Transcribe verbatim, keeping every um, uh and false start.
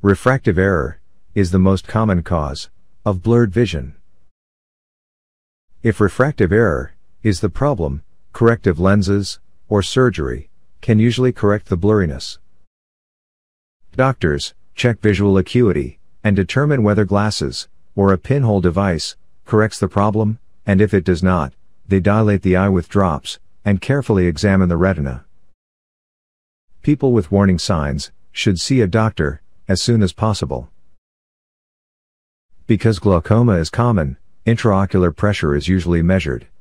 Refractive error is the most common cause of blurred vision. If refractive error is the problem, corrective lenses or surgery can usually correct the blurriness. Doctors check visual acuity and determine whether glasses or a pinhole device corrects the problem, and if it does not, they dilate the eye with drops and carefully examine the retina. People with warning signs should see a doctor as soon as possible. Because glaucoma is common, intraocular pressure is usually measured.